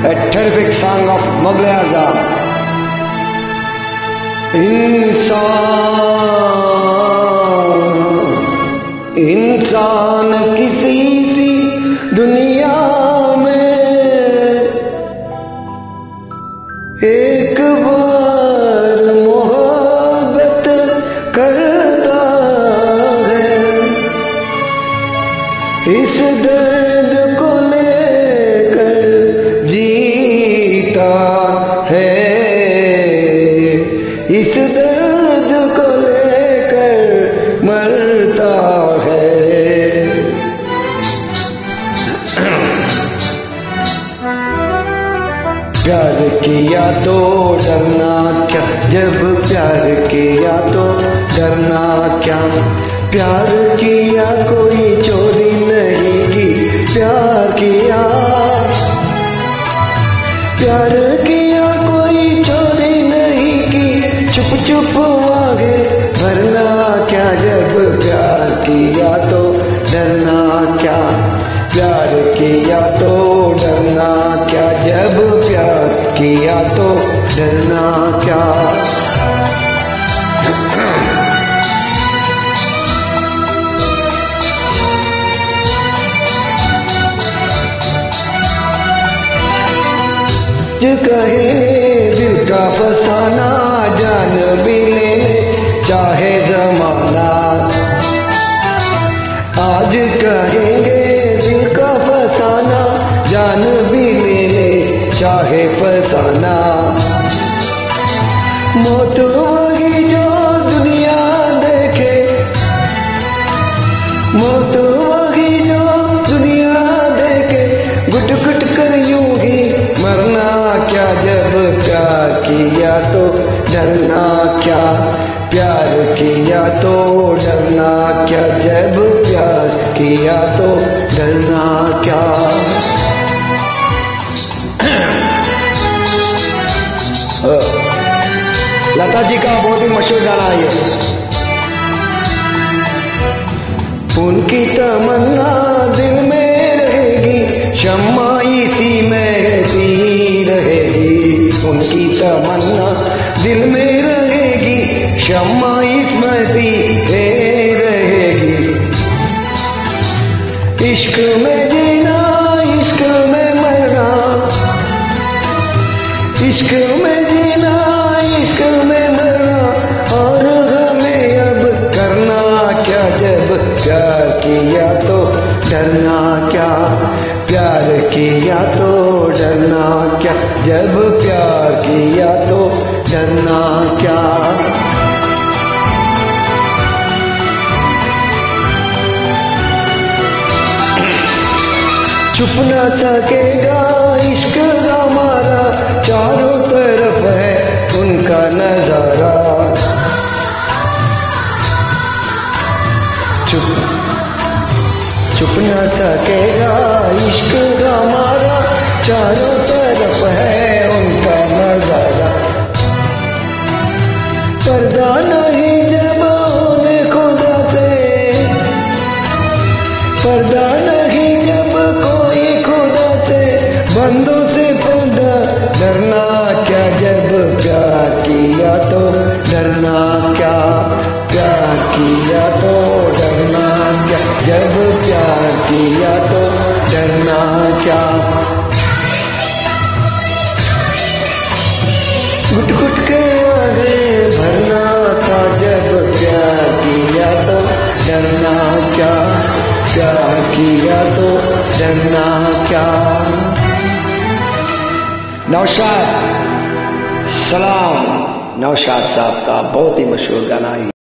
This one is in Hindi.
a terrific song of Mughal Azam. इंसान किसी सी दुनिया में एक बार मोहब्बत करता है, इस दर्द को लेकर जीता है, इस दर्द को लेकर मरता है। प्यार किया तो डरना क्या, जब प्यार किया तो डरना क्या, प्यार किया कोई चोरी नहीं की, प्यार किया कोई चोरी नहीं की, चुप चुप आगे भरना क्या, जब प्यार किया तो डरना क्या, प्यार किया तो डरना क्या, जब प्यार किया तो डरना क्या। जो कहे दिल का फसाना, जान भी ले चाहे जमाना, आज कहेंगे दिल का फसाना, जान भी ले चाहे फसाना। मौत वही जो दुनिया देखे, मौत वही जो दुनिया देखे, गुट गुट कर यूं ही मरना क्या, जब प्यार किया तो डरना क्या, प्यार किया तो डरना क्या, जब प्यार किया तो डरना क्या। लता जी का बहुत ही मशहूर गाना है ये। उनकी तमन्ना दिल में रहेगी, शम्मा इसी में रहती रहेगी, उनकी तमन्ना दिल में रहेगी, शम्मा इसमें सी रहेगी। इश्क में जीना, इश्क में मरना, इश्क में जीना, इश्क में मरना, और हमें अब करना क्या, जब प्यार किया तो डरना क्या, प्यार किया तो डरना क्या, जब प्यार किया तो डरना क्या। छुप न सकेगा इश्क हमारा, चारों तरफ है उनका नजारा, छुप न सकेगा इश्क हमारा, चारों तरफ है उनका नजारा। पर्दा नहीं जब उन्हें खुदा से, पर्दा नहीं जब कोई खुदा से, बंदों से पर्दा डरना क्या, जब प्यार किया तो डरना क्या, प्यार किया तो डरना क्या, जब प्यार किया तो डरना क्या। घुट घुट के आगे भरना था, जब प्यार किया तो डरना क्या, प्यार किया तो डरना क्या। नौशाद सलाम, नौशाद साहब का बहुत ही मशहूर गाना है।